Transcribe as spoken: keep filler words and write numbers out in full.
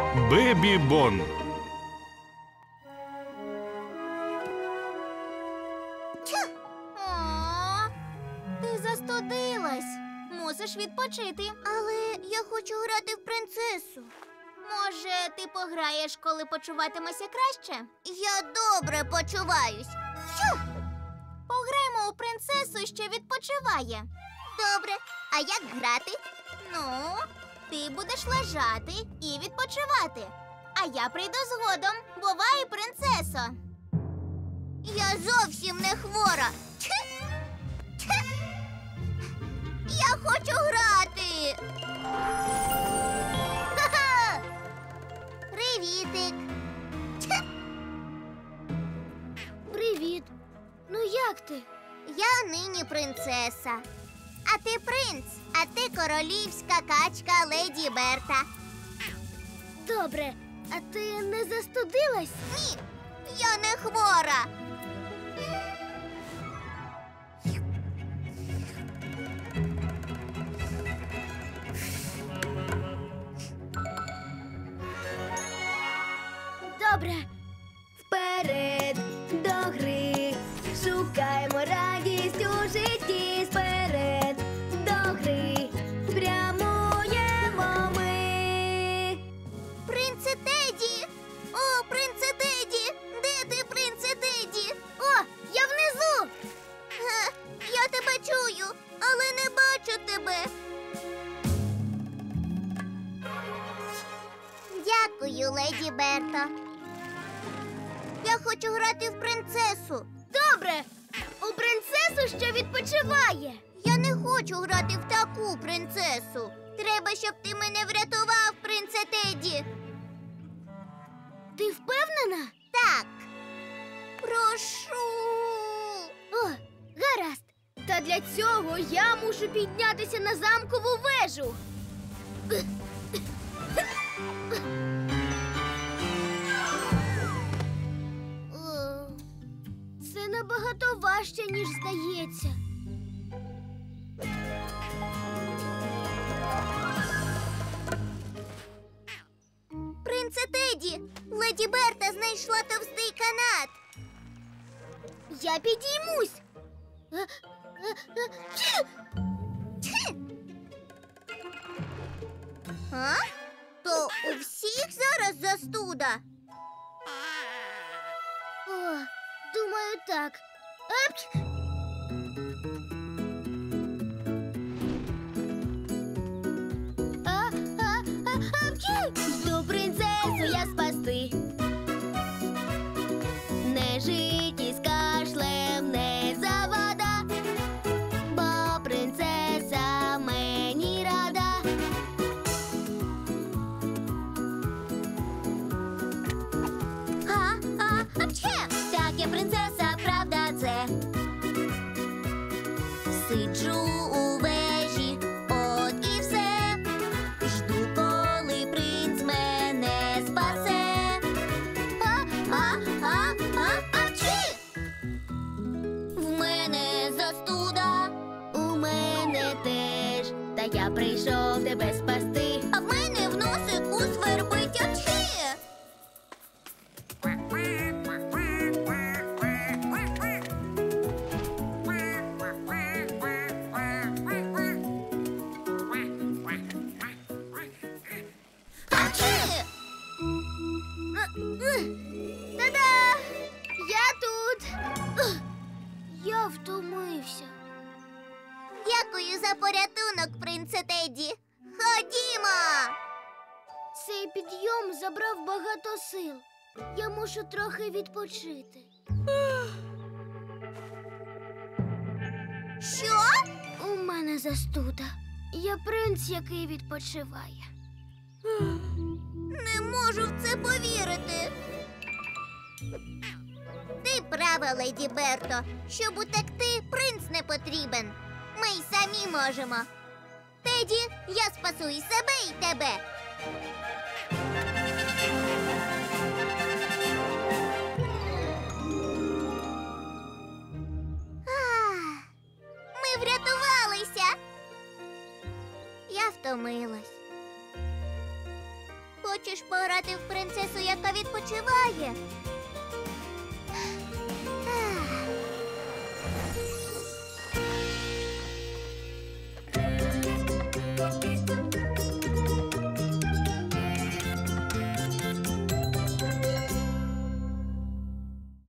Бебі-бон. О, ти застудилась. Мусиш відпочити. Але я хочу грати в принцесу. Може, ти пограєш, коли почуватимешся краще? Я добре почуваюсь. Фью! Пограємо у принцесу, що відпочиває. Добре. А як грати? Ну, ти будеш лежати і відпочивати. А я прийду згодом. Бувай, принцесо. Я зовсім не хвора. Тьхи! Тьхи! Я хочу грати. Ха-ха! Привітик. Тьхи! Привіт. Ну як ти? Я нині принцеса. А ти принц, а ти королівська качка Леді Берта. Добре. А ти не застудилась? Ні, я не хвора. Добре. Вперед до гри. Шукаємо радість у житті. Вперед до гри. Прямуємо ми. Принце Теді! О, принце Теді! Де ти, принце Теді? О, я внизу. Га, я тебе чую, але не бачу тебе. Дякую, Леді Берто. Я хочу грати в принцесу. Добре. У принцесу, що відпочиває. Я не хочу грати в таку принцесу. Треба, щоб ти мене врятував, принце Теді. Ти впевнена? Так. Прошу. О, гаразд. Та для цього я мушу піднятися на замкову вежу. О, Це набагато важче, ніж здається. принце Теді, Леді Берта знайшла товстий канат. Я підіймусь. Тьхи! А? То у всіх зараз застуда? О, думаю, так. Апч! А, а, а, апчі! Жду принцесу я спасти. Не жить із кашлем не завада, бо принцеса мені рада. А, а, апчхе! Так, я принцеса, правда це. Сиджу у вежі, от і все. Жду, коли принц мене спасе. А, а, а, а, апчхи! В мене застуда, У мене теж, та я прийшов тебе спасти. а в мене в носику свербить апчхи! Апчхи! Та-да! Я тут. Я втомився. Дякую за порятунок, принце Теді. Ходімо! Цей підйом забрав багато сил. Я мушу трохи відпочити. Що? У мене застуда. Я принц, який відпочиває. Не можу в це повірити. Ти права, Леді Берто. Щоб утекти, принц не потрібен. Ми й самі можемо. Теді, я спасу і себе, і тебе. Ах, ми врятувалися. Я втомилась. хочеш пограти в принцесу, яка відпочиває?